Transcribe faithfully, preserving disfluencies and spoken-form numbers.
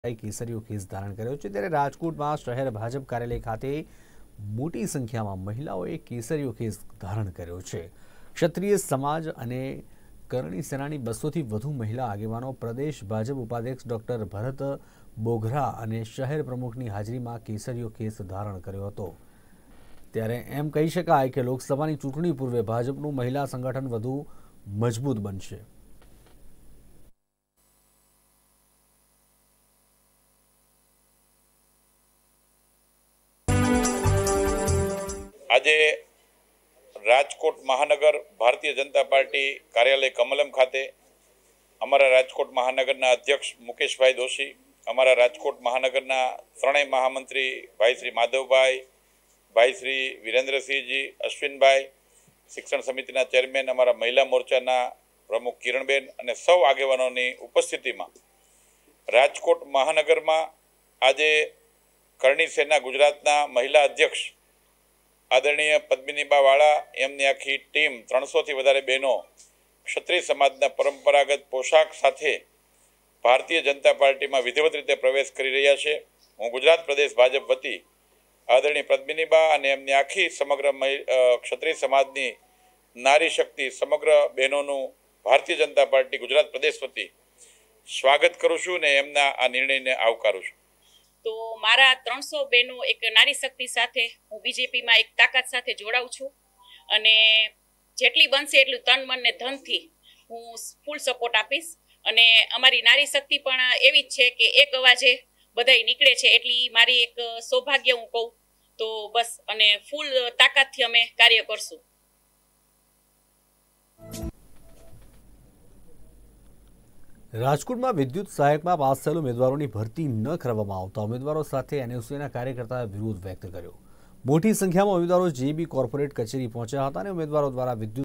કેસરીઓ case ધારણ કર્યો છે ત્યારે રાજકોટમાં શહેર ભાજપ કાર્યાલય ખાતે મોટી સંખ્યામાં મહિલાઓએ કેસરીઓ કેસ ધારણ કર્યો છે। ક્ષત્રિય સમાજ અને કરણી સેનાની બસોથી વધુ મહિલા આગેવાનો પ્રદેશ ભાજપ ઉપાધ્યક્ષ ડોક્ટર ભરત બોઘરા અને શહેર પ્રમુખની હાજરીમાં કેસરીઓ કેસ ધારણ કર્યો હતો। ત્યારે એમ કહી શકાય કે લોકસભાની ચૂંટણી પૂર્વે ભાજપનું મહિલા સંગઠન વધુ મજબૂત બનશે। આજે રાજકોટ મહાનગર ભારતીय जनता पार्टी कार्यालय कमलम खाते अमरा राजकोट महानगरना अध्यक्ष मुकेशभाई दोशी, अमरा राजकोट महानगरना त्रणेय महामंत्री भाई श्री माधवभाई, भाई श्री वीरेन्द्रसिंहजी, अश्विनभाई, शिक्षण समितिना चेरमेन अमरा महिला मोर्चाना प्रमुख किरणबेन अने सौ आगेवानोनी उपस्थितिमां राजकोट महानगरमां आजे करणी सेना गुजरातना महिला अध्यक्ष आदरणीय पद्मिनीबा वाला एमनी आखी टीम त्रणसो थी वधारे बहनों क्षत्रिय समाजना परंपरागत पोशाक साथे भारतीय जनता पार्टी में विधिवत रीते प्रवेश करी रह्या छे। हूँ गुजरात प्रदेश भाजप वती आदरणीय पद्मिनीबा अने एमनी आखी समग्र क्षत्रिय समाजनी नारी शक्ति समग्र बहनों भारतीय जनता पार्टी गुजरात प्रदेश वती स्वागत करूँ छूं ने एमना आ निर्णयने आवकारूं छूं। तो मारा त्रणसो बहनों एक नारी शक्ति साथे हूँ बीजेपी में एक ताकत साथे जोड़ाऊं छूं अने जेटली बनशे एटलुं तन मन ने धन थी हूँ फूल सपोर्ट आपीश अने अमारी नारी शक्ति पण एवी ज छे के एक अवाजे बधाई निकळे छे एटली मारी एक सौभाग्य हूँ कहूं तो बस अने फूल ताकत थी अमे कार्य करशुं। રાજકોટ में विद्युत सहायक में पास થયેલ ઉમેદવારોની ભરતી ન કરવામાં આવતા ઉમેદવારો સાથે એનએસયુના કાર્યકર્તાઓએ વિરોધ વ્યક્ત કર્યો। મોટી સંખ્યામાં ઉમેદવારો જેબી કોર્પોરેટ કચેરી પહોંચ્યા હતા અને ઉમેદવારો દ્વારા વિદ્યુત